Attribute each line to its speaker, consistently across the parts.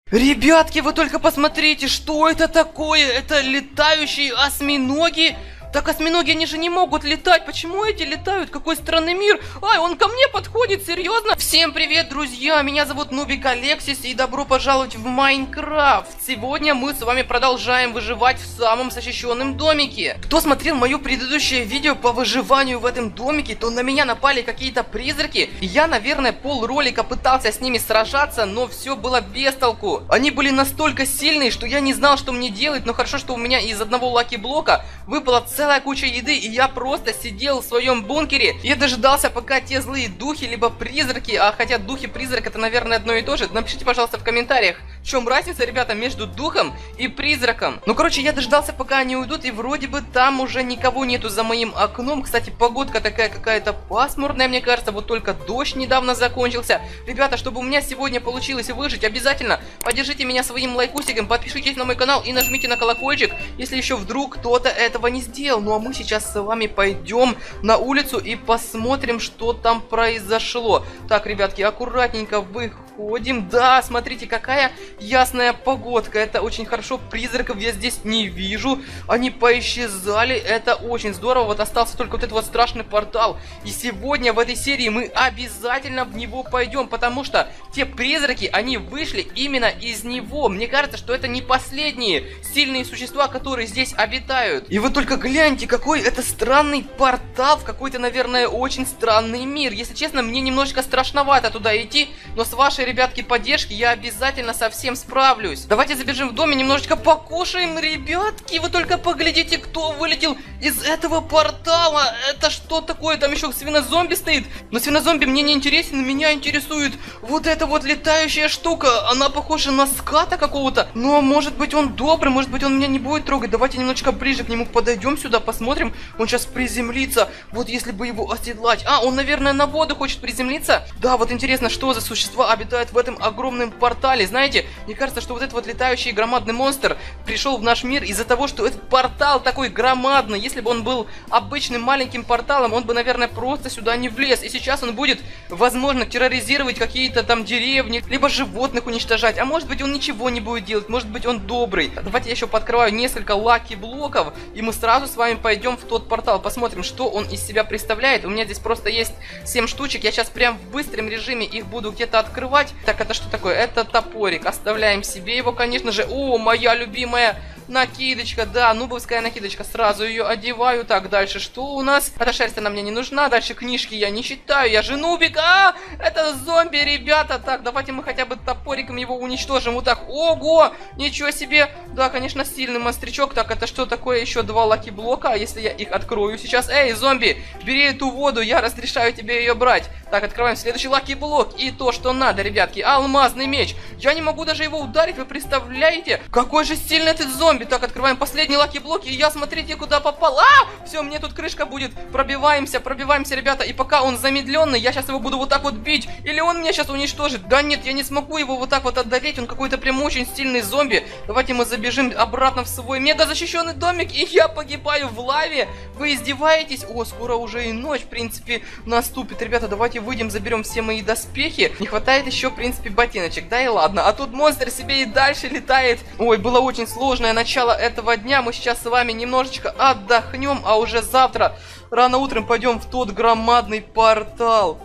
Speaker 1: Ребятки, вы только посмотрите, что это такое? Это летающие осьминоги? Так осьминоги, они же не могут летать. Почему эти летают? Какой странный мир. Ай, он ко мне подходит, серьезно? Всем привет, друзья. Меня зовут Нубик Алексис и добро пожаловать в Майнкрафт. Сегодня мы с вами продолжаем выживать в самом защищенном домике. Кто смотрел мое предыдущее видео по выживанию в этом домике, то на меня напали какие-то призраки. И я, наверное, полролика пытался с ними сражаться, но все было без толку. Они были настолько сильные, что я не знал, что мне делать. Но хорошо, что у меня из одного лаки-блока выпала целая куча еды, и я просто сидел в своем бункере и дожидался, пока те злые духи, либо призраки, а хотя духи-призрак это, наверное, одно и то же. Напишите, пожалуйста, в комментариях, в чем разница, ребята, между духом и призраком. Ну, короче, я дождался, пока они уйдут, и вроде бы там уже никого нету за моим окном. Кстати, погодка такая какая-то пасмурная, мне кажется, вот только дождь недавно закончился. Ребята, чтобы у меня сегодня получилось выжить, обязательно поддержите меня своим лайкусиком, подпишитесь на мой канал и нажмите на колокольчик, если еще вдруг кто-то этого не сделал. Ну а мы сейчас с вами пойдем на улицу и посмотрим, что там произошло. Так, ребятки, аккуратненько выходим. Да, смотрите, какая ясная погодка. Это очень хорошо. Призраков я здесь не вижу. Они поисчезали. Это очень здорово. Вот остался только вот этот вот страшный портал. И сегодня в этой серии мы обязательно в него пойдем, потому что те призраки, они вышли именно из него. Мне кажется, что это не последние сильные существа, которые здесь обитают. И вы только гляньте, какой это странный портал в какой-то, наверное, очень странный мир. Если честно, мне немножечко страшновато туда идти, но с вашей, ребятки, поддержки я обязательно со всем справлюсь. Давайте забежим в дом и немножечко покушаем, ребятки. Вы только поглядите, кто вылетел из этого портала. Это что такое? Там еще свинозомби стоит. Но свинозомби мне не интересен, меня интересует вот эта вот летающая штука. Она похожа на ската какого-то. Но может быть он добрый, может быть он меня не будет трогать. Давайте немножечко ближе к нему подойдем сюда, посмотрим. Он сейчас приземлится. Вот если бы его оседлать. А, он, наверное, на воду хочет приземлиться. Да, вот интересно, что за существа обитают в этом огромном портале. Знаете, мне кажется, что вот этот вот летающий громадный монстр пришел в наш мир из-за того, что этот портал такой громадный. Если бы он был обычным маленьким порталом, он бы, наверное, просто сюда не влез. И сейчас он будет, возможно, терроризировать какие-то там деревни, либо животных уничтожать. А может быть, он ничего не будет делать. Может быть, он добрый. Давайте я еще подкрываю несколько лаки-блоков, и мы сразу с вами пойдем в тот портал. Посмотрим, что он из себя представляет. У меня здесь просто есть 7 штучек. Я сейчас прям в быстром режиме их буду где-то открывать. Так, это что такое? Это топорик. Оставляем себе его, конечно же. О, моя любимая накидочка, да, нубовская накидочка. Сразу ее одеваю. Так, дальше что у нас? Эта шерсть, она мне не нужна. Дальше книжки я не читаю. Я же нубик. А, это зомби, ребята. Так, давайте мы хотя бы топориком его уничтожим. Вот так. Ого, ничего себе. Да, конечно, сильный монстрячок. Так, это что такое? Еще 2 лаки-блока. А если я их открою сейчас? Эй, зомби, бери эту воду. Я разрешаю тебе ее брать. Так, открываем следующий лаки-блок. И то, что надо, ребятки. Алмазный меч. Я не могу даже его ударить. Вы представляете? Какой же сильный этот зомби. Так, открываем последний лаки-блок. И я, смотрите, куда попал. А! Все, мне тут крышка будет. Пробиваемся, ребята. И пока он замедленный, я сейчас его буду вот так вот бить. Или он меня сейчас уничтожит. Да нет, я не смогу его вот так вот одолеть. Он какой-то прям очень сильный зомби. Давайте мы забежим обратно в свой мега защищенный домик. И я погибаю в лаве. Вы издеваетесь? О, скоро уже и ночь, в принципе, наступит. Ребята, давайте выйдем, заберем все мои доспехи. Не хватает еще, в принципе, ботиночек. Да и ладно. А тут монстр себе и дальше летает. Ой, было очень сложное начало этого дня. Мы сейчас с вами немножечко отдохнем, а уже завтра рано утром пойдем в тот громадный портал.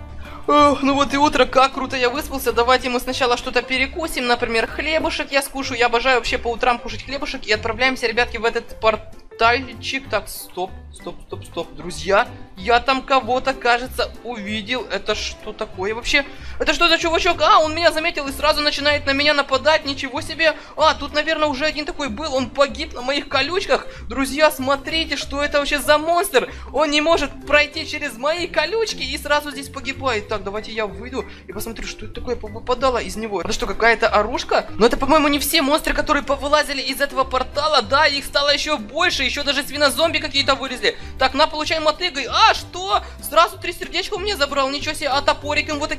Speaker 1: Ох, ну вот и утро, как круто я выспался. Давайте мы сначала что-то перекусим. Например, хлебушек я скушаю. Я обожаю вообще по утрам кушать хлебушек. И отправляемся, ребятки, в этот портальчик. Так, стоп. Друзья, я там кого-то, кажется, увидел. Это что такое вообще? Это что за чувачок? А, он меня заметил и сразу начинает на меня нападать. Ничего себе. А, тут, наверное, уже один такой был. Он погиб на моих колючках. Друзья, смотрите, что это вообще за монстр. Он не может пройти через мои колючки и сразу здесь погибает. Так, давайте я выйду и посмотрю, что это такое выпадало из него. Это что, какая-то оружка? Но это, по-моему, не все монстры, которые повылазили из этого портала. Да, их стало еще больше. Еще даже свинозомби какие-то вылезли. Так, на, получаем мотыгой. А, что? Сразу 3 сердечка у меня забрал. Ничего себе, а топориком вот таким вот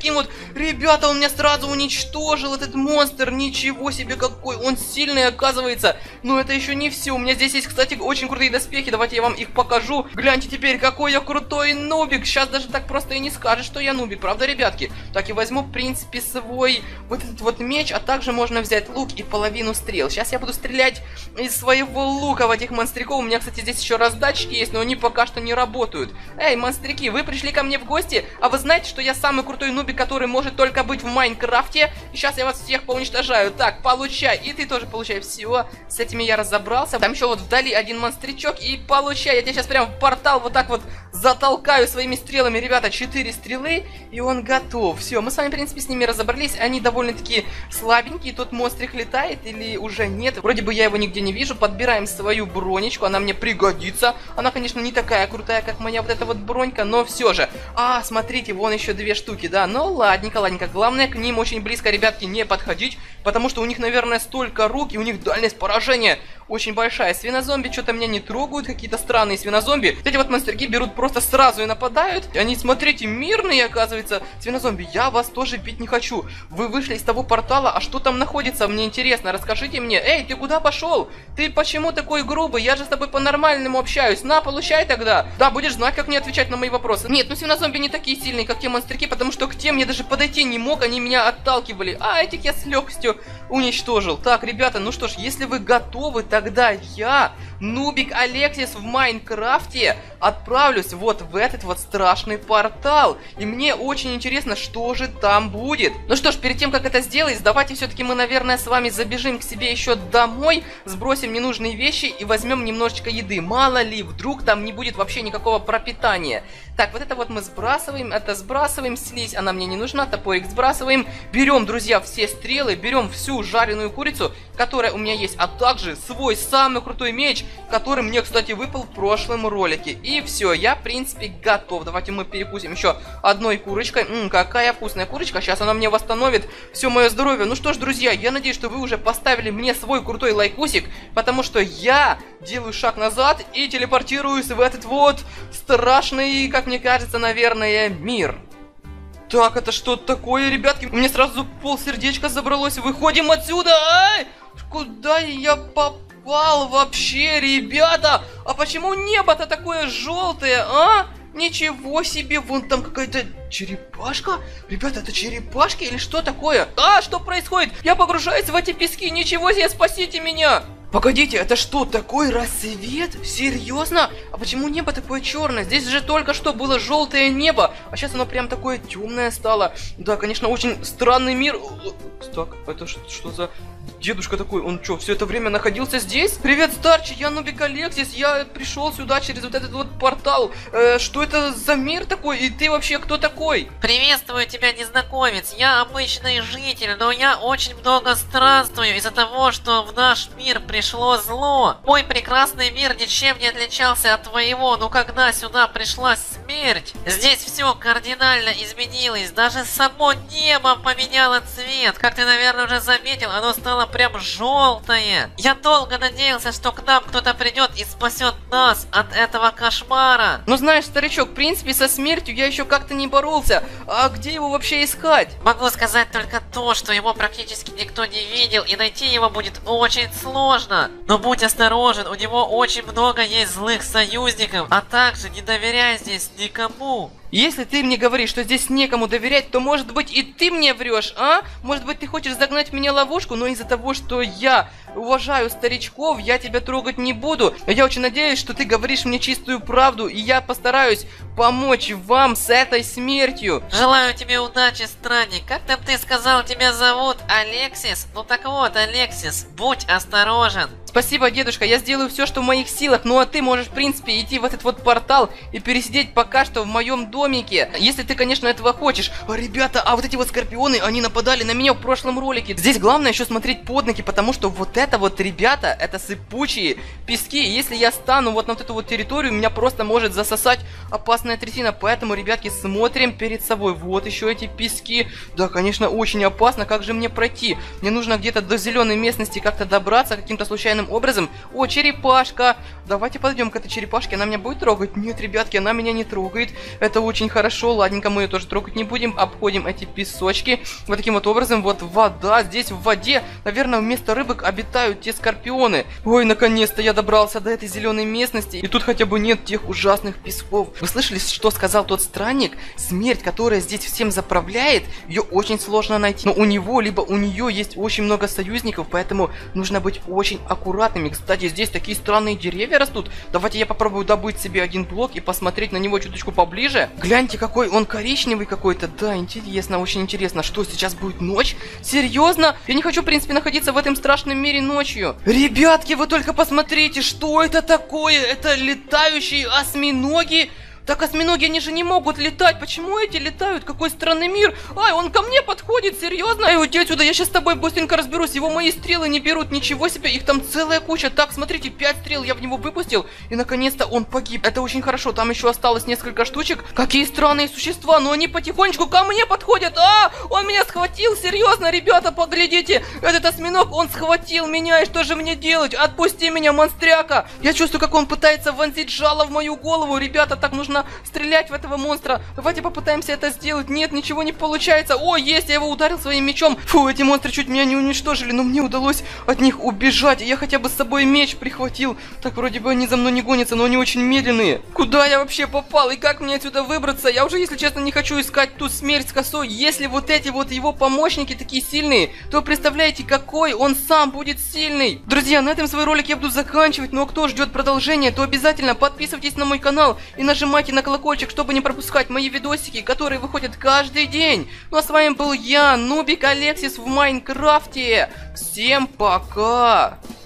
Speaker 1: Ребята, он меня сразу уничтожил, этот монстр. Ничего себе, какой он сильный, оказывается. Но это еще не все. У меня здесь есть, кстати, очень крутые доспехи. Давайте я вам их покажу. Гляньте теперь, какой я крутой нубик. Сейчас даже так просто и не скажешь, что я нубик, правда, ребятки? Так, и возьму, в принципе, свой вот этот вот меч, а также можно взять лук и половину стрел. Сейчас я буду стрелять из своего лука в этих монстриков. У меня, кстати, здесь еще раздатчики есть, но они пока что не работают. Эй, монстрики, вы пришли ко мне в гости, а вы знаете, что я самый крутой нубик, который может только быть в Майнкрафте? И сейчас я вас всех поуничтожаю. Так, получай, и ты тоже получай. Все, с этими я разобрался. Там еще вот вдали один монстричок, и получай. Я тебя сейчас прям в портал вот так вот затолкаю своими стрелами. Ребята, 4 стрелы, и он готов. Все, мы с вами, в принципе, с ними разобрались. Они довольно-таки слабенькие. Тот монстрик летает или уже нет? Вроде бы я его нигде не вижу. Подбираем свою бронечку, она мне пригодится. Она, конечно, не такая крутая, как моя вот эта вот бронька, но все же. А, смотрите, вон еще 2 штуки, да. Ну, ладненько, ладненько. Главное, к ним очень близко, ребятки, не подходить, потому что у них, наверное, столько рук, и у них дальность поражения очень большая. Свинозомби что-то меня не трогают, какие-то странные свинозомби. Эти вот монстерки берут просто сразу и нападают. И они, смотрите, мирные, оказывается. Свинозомби, я вас тоже бить не хочу. Вы вышли из того портала, а что там находится? Мне интересно, расскажите мне. Эй, ты куда пошел? Ты почему такой грубый? Я же с тобой по-нормальному общаюсь. На, получай тогда. Да, будешь знать, как мне отвечать на мои вопросы. Нет, ну свинозомби не такие сильные, как те монстерки, потому что к тем мне даже подойти не мог, они меня отталкивали. А этих я с легкостью уничтожил. Так, ребята, ну что ж, если вы готовы, тогда я, нубик Алексис в Майнкрафте, отправлюсь вот в этот вот страшный портал. И мне очень интересно, что же там будет. Ну что ж, перед тем, как это сделать, давайте все-таки мы, наверное, с вами забежим к себе еще домой, сбросим ненужные вещи и возьмем немножечко еды. Мало ли, вдруг там не будет вообще никакого пропитания. Так, вот это вот мы сбрасываем, это сбрасываем, слизь, она мне не нужна, топорик сбрасываем. Берем, друзья, все стрелы, берем всю жареную курицу, которая у меня есть, а также свой самый крутой меч, который мне, кстати, выпал в прошлом ролике. И все, я, в принципе, готов. Давайте мы перекусим еще одной курочкой. Какая вкусная курочка, сейчас она мне восстановит все мое здоровье. Ну что ж, друзья, я надеюсь, что вы уже поставили мне свой крутой лайкусик, потому что я делаю шаг назад и телепортируюсь в этот вот страшный, как мне кажется, наверное, мир. Так, это что такое, ребятки? У меня сразу полсердечка забралось. Выходим отсюда! Ай! Куда я попал вообще, ребята? А почему небо-то такое желтое, а? Ничего себе, вон там какая-то черепашка. Ребята, это черепашки или что такое? А, что происходит? Я погружаюсь в эти пески, ничего себе, спасите меня! Погодите, это что, такой рассвет? Серьезно? А почему небо такое черное? Здесь же только что было желтое небо, а сейчас оно прям такое темное стало. Да, конечно, очень странный мир. Так, это что за дедушка такой? Он что, все это время находился здесь? Привет, старче, я нубик Алексис, я пришел сюда через вот этот вот портал. Что это за мир такой? И ты вообще кто такой?
Speaker 2: Приветствую тебя, незнакомец. Я обычный житель, но я очень много странствую из-за того, что в наш мир пришло зло. Мой прекрасный мир ничем не отличался от твоего, но когда сюда пришла смерть, здесь все кардинально изменилось. Даже само небо поменяло цвет. Как ты, наверное, уже заметил, оно стало прям желтое. Я долго надеялся, что к нам кто-то придет и спасет нас от этого кошмара.
Speaker 1: Ну знаешь, старичок, в принципе, со смертью я еще как-то не боролся. А где его вообще искать?
Speaker 2: Могу сказать только то, что его практически никто не видел, и найти его будет очень сложно. Но будь осторожен, у него очень много есть злых союзников, а также не доверяй здесь никому.
Speaker 1: Если ты мне говоришь, что здесь некому доверять, то, может быть, и ты мне врешь, а? Может быть, ты хочешь загнать в меня ловушку, но из-за того, что я уважаю старичков, я тебя трогать не буду. Я очень надеюсь, что ты говоришь мне чистую правду, и я постараюсь помочь вам с этой смертью.
Speaker 2: Желаю тебе удачи, странник. Как там ты сказал, тебя зовут? Алексис? Ну так вот, Алексис, будь осторожен.
Speaker 1: Спасибо, дедушка, я сделаю все, что в моих силах. Ну а ты можешь, в принципе, идти в этот вот портал и пересидеть пока что в моем домике. Если ты, конечно, этого хочешь. А, ребята, а вот эти вот скорпионы, они нападали на меня в прошлом ролике. Здесь главное еще смотреть под ноги, потому что вот это вот, ребята, это сыпучие пески. Если я стану вот на вот эту вот территорию, меня просто может засосать опасная трясина. Поэтому, ребятки, смотрим перед собой. Вот еще эти пески. Да, конечно, очень опасно. Как же мне пройти? Мне нужно где-то до зеленой местности как-то добраться каким-то случайным образом. О, черепашка. Давайте подойдем к этой черепашке, она меня будет трогать? Нет, ребятки, она меня не трогает. Это очень хорошо, ладненько, мы ее тоже трогать не будем. Обходим эти песочки. Вот таким вот образом, вот вода. Здесь в воде, наверное, вместо рыбок обитают те скорпионы. Ой, наконец-то я добрался до этой зеленой местности. И тут хотя бы нет тех ужасных песков. Вы слышали, что сказал тот странник? Смерть, которая здесь всем заправляет, ее очень сложно найти. Но у него, либо у нее есть очень много союзников, поэтому нужно быть очень аккуратными. Кстати, здесь такие странные деревья растут. Давайте я попробую добыть себе один блок и посмотреть на него чуточку поближе. Гляньте, какой он коричневый какой-то. Да, интересно, очень интересно. Что, сейчас будет ночь? Серьезно? Я не хочу, в принципе, находиться в этом страшном мире ночью. Ребятки, вы только посмотрите, что это такое? Это летающие осьминоги? Так осьминоги, они же не могут летать. Почему эти летают? Какой странный мир. Ай, он ко мне подходит, серьезно? Ай, уйди отсюда, я сейчас с тобой быстренько разберусь. Его мои стрелы не берут, ничего себе. Их там целая куча. Так, смотрите, 5 стрел я в него выпустил. И наконец-то он погиб. Это очень хорошо, там еще осталось несколько штучек. Какие странные существа, но они потихонечку ко мне подходят. А, он меня схватил, серьезно, ребята, поглядите. Этот осьминог, он схватил меня. И что же мне делать? Отпусти меня, монстряка. Я чувствую, как он пытается вонзить жало в мою голову. Ребята, так нужно стрелять в этого монстра. Давайте попытаемся это сделать. Нет, ничего не получается. О, есть, я его ударил своим мечом. Фу, эти монстры чуть меня не уничтожили, но мне удалось от них убежать. Я хотя бы с собой меч прихватил. Так, вроде бы они за мной не гонятся, но они очень медленные. Куда я вообще попал? И как мне отсюда выбраться? Я уже, если честно, не хочу искать ту смерть с косой. Если вот эти вот его помощники такие сильные, то представляете, какой он сам будет сильный. Друзья, на этом свой ролик я буду заканчивать. Но кто ждет продолжения, то обязательно подписывайтесь на мой канал и нажимайте на колокольчик, чтобы не пропускать мои видосики, которые выходят каждый день. Ну а с вами был я, Нубик Алексис в Майнкрафте. Всем пока!